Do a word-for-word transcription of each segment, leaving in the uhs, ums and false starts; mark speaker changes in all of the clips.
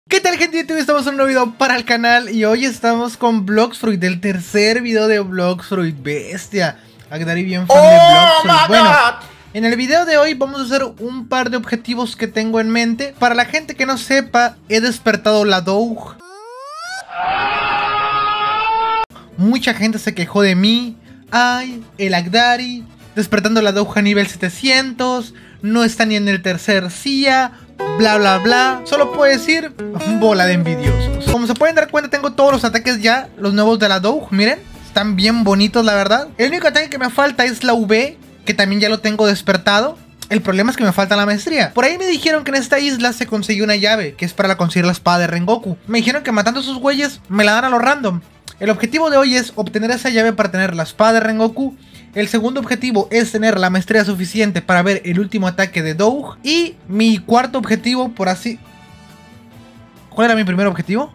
Speaker 1: ¿Qué tal, gente de YouTube? Estamos en un nuevo video para el canal y hoy estamos con Bloxfruit, el tercer video de Bloxfruit. Bestia, Agdari bien fan
Speaker 2: oh
Speaker 1: de Bloxfruit. Bueno,
Speaker 2: God.
Speaker 1: en el video de hoy vamos a hacer un par de objetivos que tengo en mente. Para la gente que no sepa, he despertado la Dough. Mucha gente se quejó de mí. Ay, el Agdari despertando la Dough a nivel setecientos. No está ni en el tercer C I A. Bla bla bla. Solo puedo decir bola de envidiosos. Como se pueden dar cuenta, tengo todos los ataques ya, los nuevos de la Dough. Miren, están bien bonitos, la verdad. El único ataque que me falta es la V, que también ya lo tengo despertado. El problema es que me falta la maestría. Por ahí me dijeron que en esta isla se consiguió una llave, que es para conseguir la espada de Rengoku. Me dijeron que matando a esos güeyes me la dan a lo random. El objetivo de hoy es obtener esa llave para tener la espada de Rengoku. El segundo objetivo es tener la maestría suficiente para ver el último ataque de Dough. Y mi cuarto objetivo, por así... ¿Cuál era mi primer objetivo?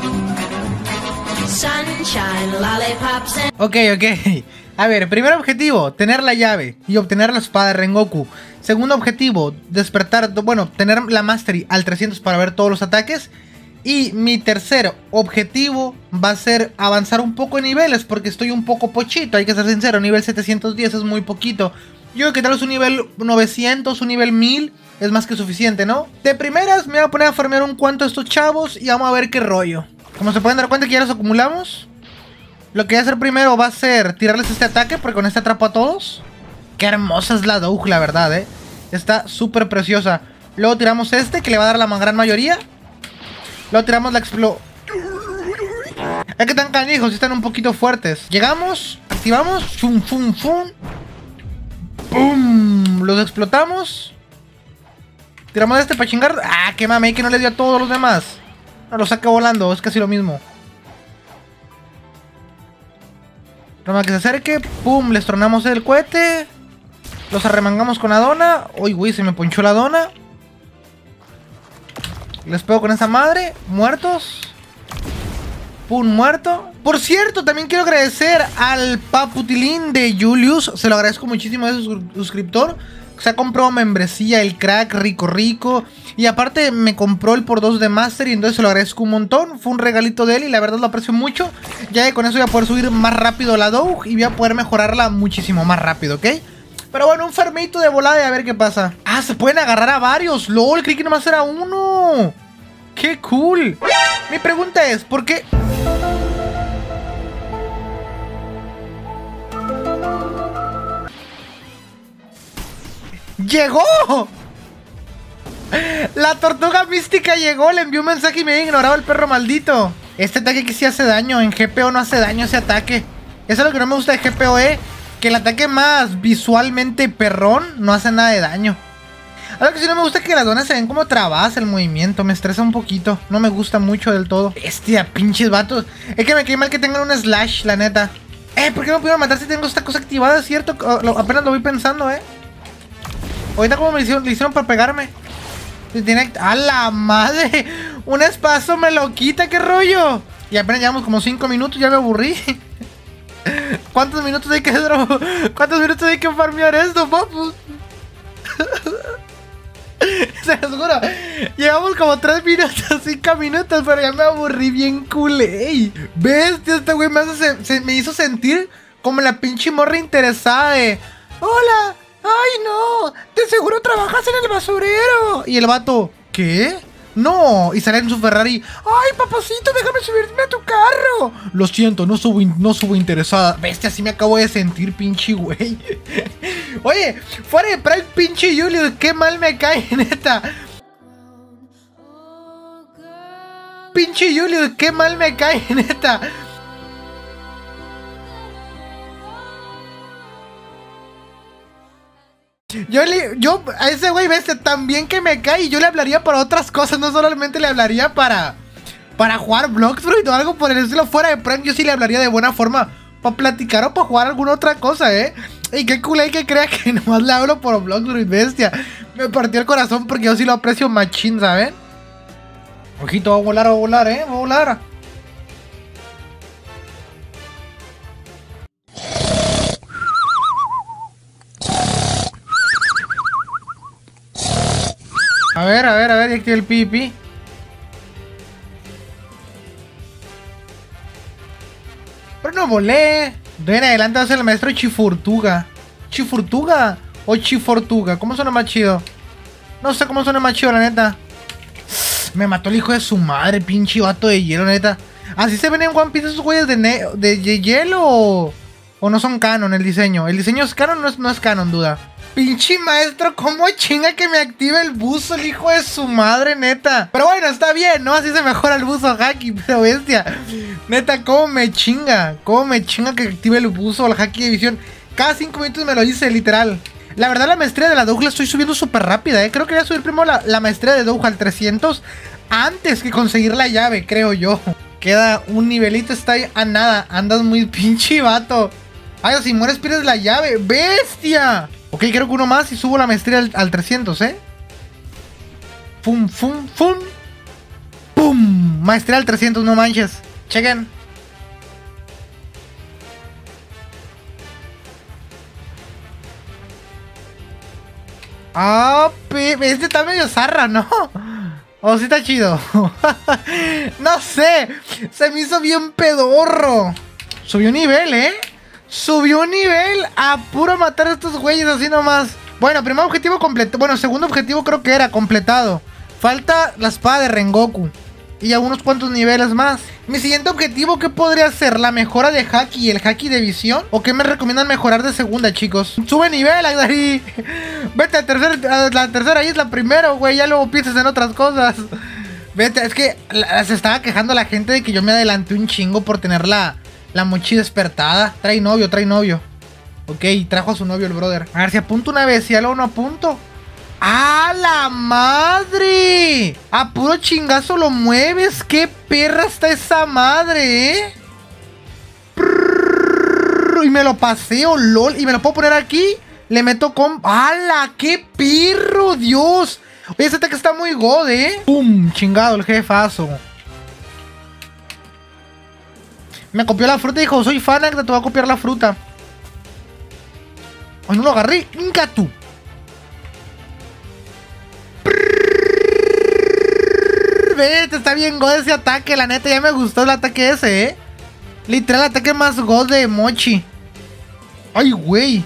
Speaker 3: Sunshine, lollipops and...
Speaker 1: Ok, ok. A ver, primer objetivo, tener la llave y obtener la espada de Rengoku. Segundo objetivo, despertar, bueno, tener la Mastery al trescientos para ver todos los ataques. Y mi tercer objetivo va a ser avanzar un poco en niveles, porque estoy un poco pochito, hay que ser sincero. Nivel setecientos diez es muy poquito. Yo creo que tal vez un nivel novecientos, un nivel mil es más que suficiente, ¿no? De primeras me voy a poner a farmear un cuanto a estos chavos y vamos a ver qué rollo. Como se pueden dar cuenta que ya los acumulamos. Lo que voy a hacer primero va a ser tirarles este ataque, porque con este atrapo a todos. Qué hermosa es la Dough, la verdad, ¿eh? Está súper preciosa. Luego tiramos este, que le va a dar la gran mayoría. Luego tiramos la explo... Es que están canijos y están un poquito fuertes. Llegamos, activamos. Fum, fum, fum. Pum. Los explotamos. Tiramos este para chingar. Ah, qué mame, que no le dio a todos los demás. No, lo saca volando, es casi lo mismo. Toma que se acerque. Pum, les tronamos el cohete. Los arremangamos con la dona. Uy, güey, se me ponchó la dona. Les pego con esa madre. Muertos. Pum, muerto. Por cierto, también quiero agradecer al Paputilín de Julius. Se lo agradezco muchísimo a ese suscriptor. Se ha comprado membresía, el crack, rico rico. Y aparte me compró el por dos de Master. Y entonces se lo agradezco un montón. Fue un regalito de él y la verdad lo aprecio mucho. Ya que con eso voy a poder subir más rápido la Dough. Y voy a poder mejorarla muchísimo más rápido, ¿ok? Pero bueno, un farmito de volada y a ver qué pasa. Ah, se pueden agarrar a varios. LOL, creí que nomás era uno. ¡Qué cool! Mi pregunta es, ¿por qué? ¡Llegó! La tortuga mística llegó. Le envió un mensaje y me había ignorado el perro maldito. Este ataque que sí hace daño. En G P O no hace daño ese ataque. Eso es lo que no me gusta de G P O E. Que el ataque más visualmente perrón no hace nada de daño. Algo que sí no me gusta es que las donas se ven como trabadas el movimiento. Me estresa un poquito. No me gusta mucho del todo. Bestia, pinches vatos. Es que me cae mal que tengan un slash, la neta. Eh, ¿por qué no pudieron matar si tengo esta cosa activada? Es cierto, lo, apenas lo voy pensando, eh. Ahorita como me hicieron, le hicieron para pegarme. Tiene... ¡A la madre! Un espazo me lo quita, qué rollo. Y apenas llevamos como cinco minutos, ya me aburrí. ¿Cuántos minutos hay que ¿Cuántos minutos hay que farmear esto, papus? Se los juro, llevamos como tres minutos, cinco minutos, pero ya me aburrí bien culé. Bestia, este güey me, hace, se, me hizo sentir como la pinche morra interesada de... Hola, ay no, de seguro trabajas en el basurero. Y el vato, ¿qué? No, y sale en su Ferrari. Ay, papacito, déjame subirme a tu carro. Lo siento, no subo, no subo interesada. Bestia, así me acabo de sentir, pinche güey. Oye, fuera de Prime, pinche Julius, qué mal me cae, neta. Pinche Julius, qué mal me cae, neta. Yo, le, yo a ese güey, ves, también que me cae y yo le hablaría para otras cosas, no solamente le hablaría para para jugar Bloxfruit o algo por el estilo. Fuera de prank, yo sí le hablaría de buena forma para platicar o para jugar alguna otra cosa, ¿eh? Y qué cool hay que crea que nomás le hablo por Bloxfruit, bestia. Me partió el corazón porque yo sí lo aprecio machín, ¿saben? Ojito, va a volar, va a volar, ¿eh? Va a volar. A ver, a ver, a ver, ya activé el pipi. Pero no volé. De en adelante va a ser el maestro Chifurtuga. ¿Chifurtuga o Chifortuga? ¿Cómo suena más chido? No sé cómo suena más chido, la neta. Me mató el hijo de su madre, pinche vato de hielo, neta. ¿Así se ven en One Piece esos güeyes de, de, de hielo o, o no son canon el diseño? El diseño es canon, no es, no es canon, duda. Pinche maestro, ¿cómo chinga que me active el buzo el hijo de su madre, neta? Pero bueno, está bien, ¿no? Así se mejora el buzo Haki, pero bestia. Neta, ¿cómo me chinga? ¿Cómo me chinga que active el buzo o el Haki de visión? Cada cinco minutos me lo dice, literal. La verdad, la maestría de la Dough la estoy subiendo súper rápida, ¿eh? Creo que voy a subir primero la, la maestría de Dough al trescientos antes que conseguir la llave, creo yo. Queda un nivelito, está ahí a nada. Andas muy pinche vato. Ay, si mueres pierdes la llave. ¡Bestia! Ok, creo que uno más y subo la maestría al, al trescientos, ¿eh? Fum, fum, fum. ¡Pum! Maestría al trescientos, no manches. Chequen. Ah, este está medio zarra, ¿no? O oh, sí está chido. No sé. Se me hizo bien pedorro. Subió un nivel, ¿eh? Subió un nivel a puro matar a estos güeyes así nomás. Bueno, primer objetivo completo. Bueno, segundo objetivo creo que era completado. Falta la espada de Rengoku. Y a unos cuantos niveles más. Mi siguiente objetivo, ¿qué podría ser? ¿La mejora de Haki y el Haki de visión? ¿O qué me recomiendan mejorar de segunda, chicos? Sube nivel, Agdari. Vete a, tercer, a la tercera isla primero, güey. Ya luego piensas en otras cosas. Vete, es que la, se estaba quejando la gente de que yo me adelanté un chingo por tener la, la mochi despertada. Trae novio, trae novio. Ok, trajo a su novio el brother. A ver si apunto una vez, si ya luego no apunto. ¡A la madre! A puro chingazo lo mueves. ¡Qué perra está esa madre, eh! Y me lo paseo, lol. Y me lo puedo poner aquí. Le meto con... ¡Hala! ¡Qué perro! ¡Dios! Oye, ese ataque está muy god, eh. ¡Pum! Chingado el jefazo. Me copió la fruta y dijo: soy fan, te voy a copiar la fruta. ¡Ay, no lo agarré! ¡Inca tú! Vete, está bien god ese ataque, la neta, ya me gustó el ataque ese, eh. Literal, el ataque más god de Mochi. Ay, güey.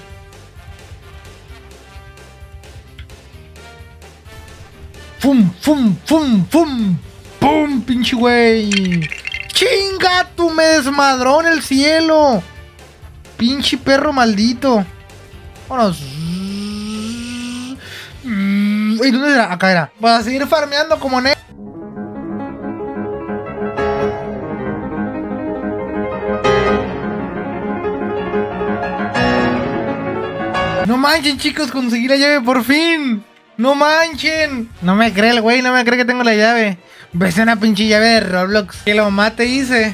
Speaker 1: Fum, fum, fum, fum. Pum, pinche güey. Chinga, tú me desmadró en el cielo. Pinche perro maldito. Vámonos. ¿Y dónde era? Acá era. Voy a seguir farmeando como ne... No manchen, chicos, conseguí la llave por fin. No manchen. No me cree el güey, no me cree que tengo la llave. Ves una pinche llave de Roblox. Que lo mate, hice.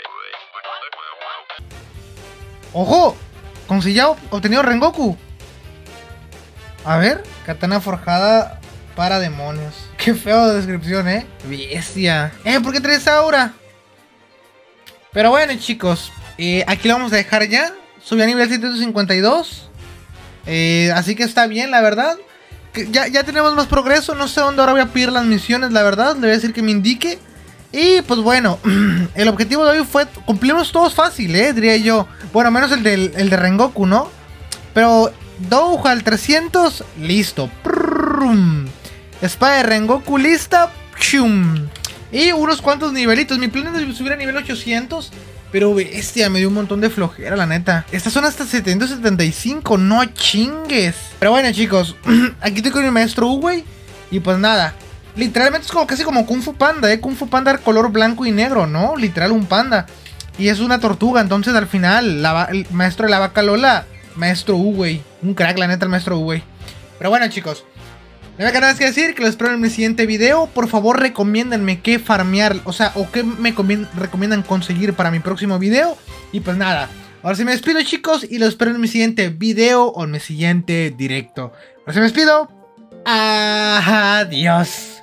Speaker 1: ¡Ojo! Conseguí ya obtenido Rengoku. A ver, katana forjada para demonios. Qué feo de descripción, eh. Bestia. Eh, ¿por qué traes aura? Pero bueno, chicos, eh, aquí lo vamos a dejar ya. Subí a nivel setecientos cincuenta y dos. Eh, así que está bien, la verdad. Que ya, ya tenemos más progreso. No sé dónde ahora voy a pedir las misiones, la verdad. Le voy a decir que me indique. Y pues bueno, el objetivo de hoy fue... Cumplimos todos fácil, eh, diría yo. Bueno, menos el, del, el de Rengoku, ¿no? Pero Dough al trescientos, listo. Prrrrum. Espada de Rengoku lista. Chum. Y unos cuantos nivelitos. Mi plan es subir a nivel ochocientos. Pero bestia, me dio un montón de flojera, la neta. Estas son hasta setecientos setenta y cinco, no chingues. Pero bueno, chicos, aquí estoy con el maestro Uwey. Y pues nada, literalmente es como casi como Kung Fu Panda, ¿eh? Kung Fu Panda color blanco y negro, ¿no? Literal un panda. Y es una tortuga, entonces al final, la, el maestro de la vaca Lola, maestro Uwey. Un crack, la neta, el maestro Uwey. Pero bueno, chicos, no me queda nada que decir, que lo espero en mi siguiente video. Por favor, recomiéndenme qué farmear, o sea, o qué me recomiendan conseguir para mi próximo video. Y pues nada, ahora sí me despido, chicos, y lo espero en mi siguiente video o en mi siguiente directo. Ahora sí me despido. Adiós.